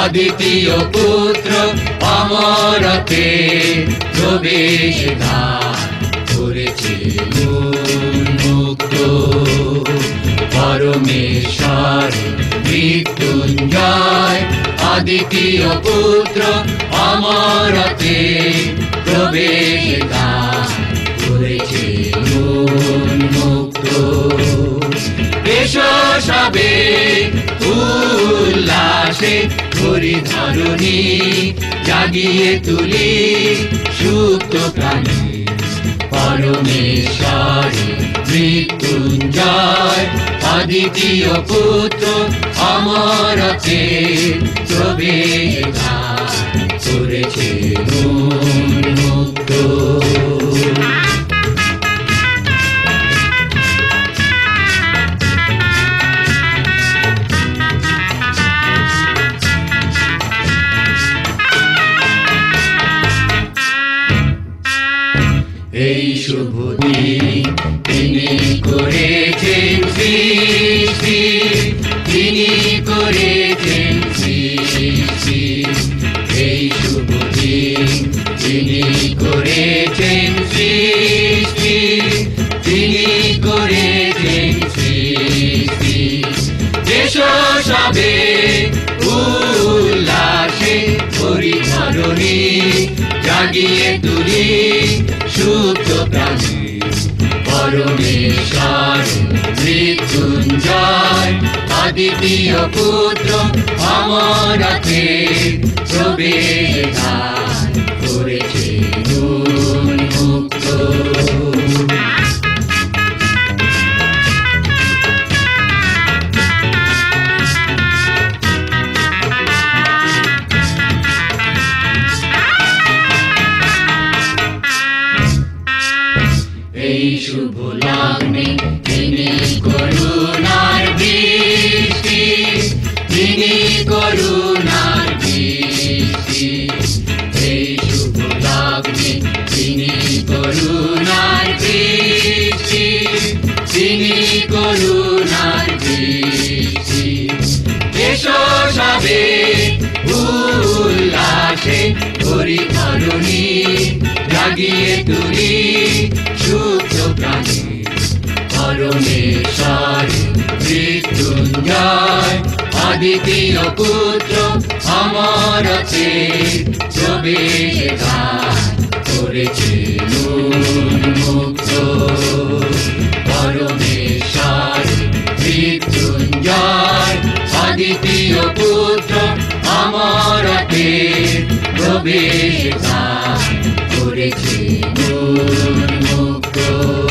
অদ্বিতীয় পুত্র অমরতে প্রবেশ দ্বার করেছে উন্মুক্ত। পরমেশ্বর মৃত্যুঞ্জয় অদ্বিতীয় পুত্র অমরতে প্রবেশ দ্বার করেছে উন্মুক্ত। এসো সবে উল্লাসে করি ধরণী, জাগিয়ে তুলি সুপ্ত প্রাণী। পরমেশ্বর মৃত্যুঞ্জয় অদ্বিতীয় পুত্র অমরতে প্রবেশ দ্বার করেছে উন্মুক্ত। এই শুভ দিন তিনি করেছেন সৃষ্টি, তিনি করেছেন সৃষ্টি। এই শুভ দিন তিনি করেছেন সৃষ্টি, তিনি করেছেন সৃষ্টি। এসো সবে উল্লাসে করি ধরণী, জাগিয়ে তুলি সুপ্ত প্রাণী। পরমেশ্বর মৃত্যুঞ্জয় অদ্বিতীয় পুত্র অমরতে প্রবেশ দ্বার করেছে উন্মুক্ত। এই শুভ লগ্নে তিনি করুণার বৃষ্টি, তিনি করুণার বৃষ্টি। এই শুভ লগ্নে তিনি করুণার বৃষ্টি, তিনি করুণার বৃষ্টি। এসো সবে উল্লাসে করি ধরণী, জাগিয়ে তুলি সুপ্ত প্রাণী। পরমেশ্বর মৃত্যুঞ্জয় অদ্বিতীয় পুত্র অমরতে প্রবেশ দ্বার করেছে উন্মুক্ত। পরমেশ্বর মৃত্যুঞ্জয় অদ্বিতীয় পুত্র অমরতে প্রবেশ দ্বার করেছে উন্মুক্ত।